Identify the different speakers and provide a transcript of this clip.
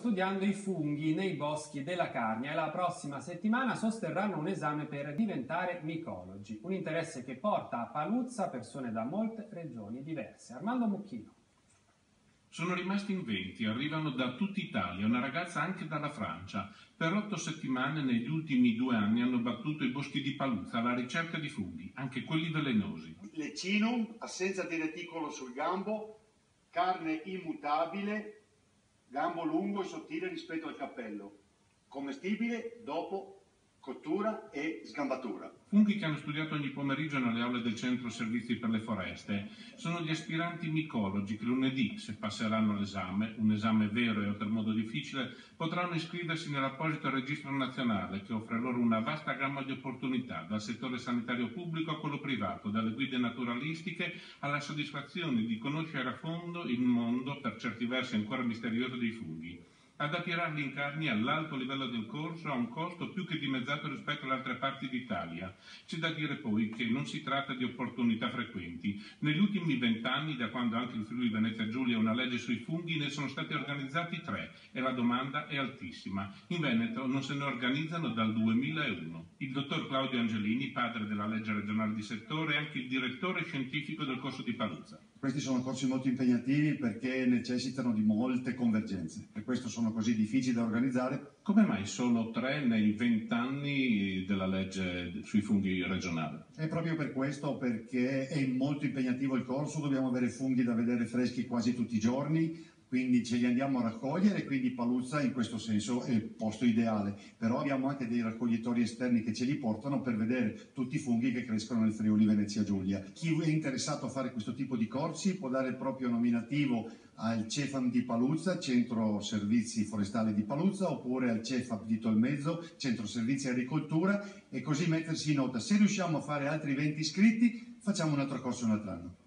Speaker 1: studiando i funghi nei boschi della Carnia e la prossima settimana sosterranno un esame per diventare micologi, un interesse che porta a Paluzza persone da molte regioni diverse. Armando Mucchino.
Speaker 2: Sono rimasti in 20, arrivano da tutta Italia, una ragazza anche dalla Francia. Per 8 settimane negli ultimi 2 anni hanno battuto i boschi di Paluzza alla ricerca di funghi, anche quelli velenosi.
Speaker 3: Lecinum, assenza di reticolo sul gambo, carne immutabile, gambo lungo e sottile rispetto al cappello, commestibile dopo cottura e sgambatura.
Speaker 2: Funghi che hanno studiato ogni pomeriggio nelle aule del Centro Servizi per le Foreste. Sono gli aspiranti micologi che lunedì, se passeranno l'esame, un esame vero e oltremodo difficile, potranno iscriversi nell'apposito registro nazionale che offre loro una vasta gamma di opportunità, dal settore sanitario pubblico a quello privato, dalle guide naturalistiche alla soddisfazione di conoscere a fondo il mondo, per certi versi ancora misterioso, dei funghi. Ad attirarli in Carnia all'alto livello del corso a un costo più che dimezzato rispetto alle altre parti d'Italia. C'è da dire poi che non si tratta di opportunità frequenti. Negli ultimi 20 anni, da quando anche il Friuli Venezia Giulia ha una legge sui funghi, ne sono stati organizzati 3 e la domanda è altissima. In Veneto non se ne organizzano dal 2001. Il dottor Claudio Angelini, padre della legge regionale di settore, è anche il direttore scientifico del corso di Paluzza.
Speaker 4: Questi sono corsi molto impegnativi perché necessitano di molte convergenze, per questo sono così difficili da organizzare.
Speaker 2: Come mai solo 3 nei 20 anni della legge sui funghi regionale?
Speaker 4: È proprio per questo, perché è molto impegnativo il corso, dobbiamo avere funghi da vedere freschi quasi tutti i giorni, quindi ce li andiamo a raccogliere, quindi Paluzza in questo senso è il posto ideale, però abbiamo anche dei raccoglitori esterni che ce li portano per vedere tutti i funghi che crescono nel Friuli Venezia Giulia. Chi è interessato a fare questo tipo di corsi può dare il proprio nominativo al CEFAM di Paluzza, Centro Servizi Forestali di Paluzza, oppure al CEFAP di Tolmezzo, Centro Servizi Agricoltura, e così mettersi in nota. Se riusciamo a fare altri 20 iscritti, facciamo un altro corso un altro anno.